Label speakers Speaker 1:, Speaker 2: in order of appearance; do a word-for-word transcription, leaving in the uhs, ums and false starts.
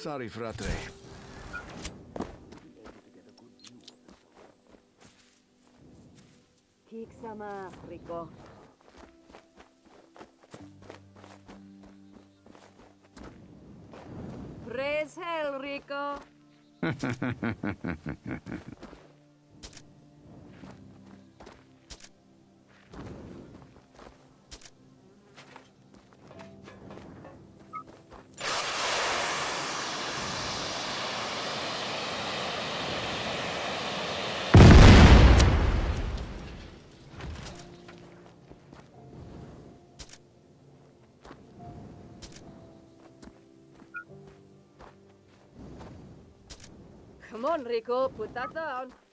Speaker 1: Sorry, frate.
Speaker 2: Kik sama, Rico. Praise hell, Rico. Come on, Rico, put that down.